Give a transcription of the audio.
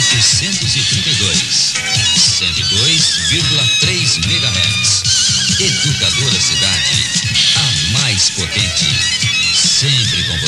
432, 102,3 MHz. Educadora Cidade, a mais potente, sempre com